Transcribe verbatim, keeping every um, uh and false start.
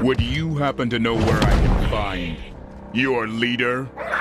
Would you happen to know where I can find your leader?